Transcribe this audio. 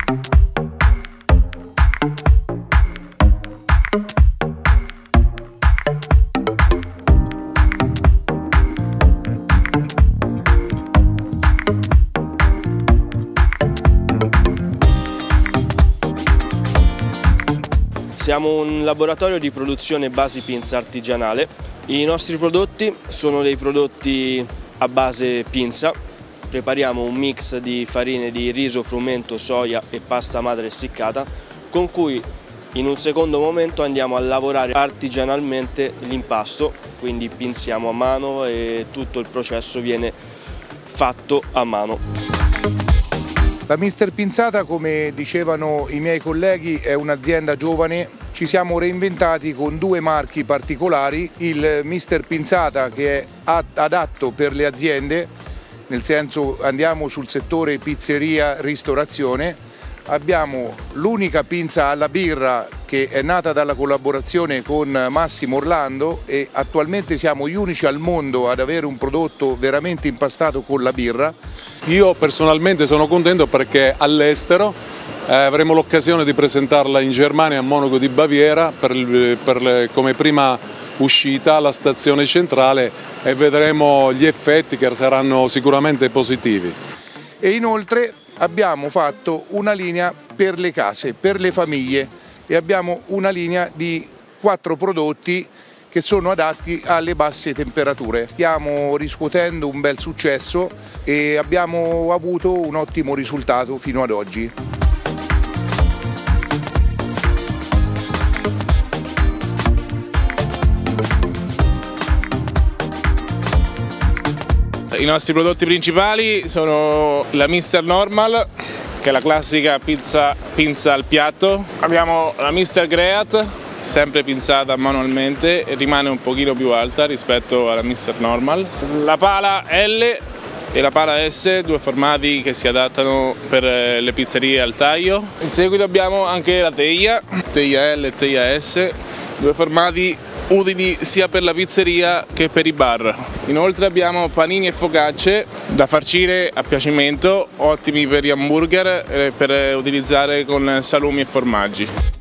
Siamo un laboratorio di produzione basi pinza artigianale. I nostri prodotti sono dei prodotti a base pinza. Prepariamo un mix di farine di riso, frumento, soia e pasta madre essiccata, con cui in un secondo momento andiamo a lavorare artigianalmente l'impasto, quindi pinziamo a mano e tutto il processo viene fatto a mano. La Mister Pinzata, come dicevano i miei colleghi, è un'azienda giovane. Ci siamo reinventati con due marchi particolari: il Mister Pinzata, che è adatto per le aziende, nel senso andiamo sul settore pizzeria, ristorazione. Abbiamo l'unica pinza alla birra, che è nata dalla collaborazione con Massimo Orlando, e attualmente siamo gli unici al mondo ad avere un prodotto veramente impastato con la birra. Io personalmente sono contento perché all'estero avremo l'occasione di presentarla in Germania, a Monaco di Baviera, come prima uscita alla stazione centrale, e vedremo gli effetti che saranno sicuramente positivi. E inoltre abbiamo fatto una linea per le case, per le famiglie, e abbiamo una linea di 4 prodotti che sono adatti alle basse temperature. Stiamo riscuotendo un bel successo e abbiamo avuto un ottimo risultato fino ad oggi. I nostri prodotti principali sono la Mister Normal, che è la classica pinza al piatto. Abbiamo la Mister Great, sempre pinzata manualmente e rimane un pochino più alta rispetto alla Mister Normal. La pala L e la pala S, due formati che si adattano per le pizzerie al taglio. In seguito abbiamo anche la teglia L e teglia S, due formati utili sia per la pizzeria che per i bar. Inoltre abbiamo panini e focacce da farcire a piacimento, ottimi per gli hamburger e per utilizzare con salumi e formaggi.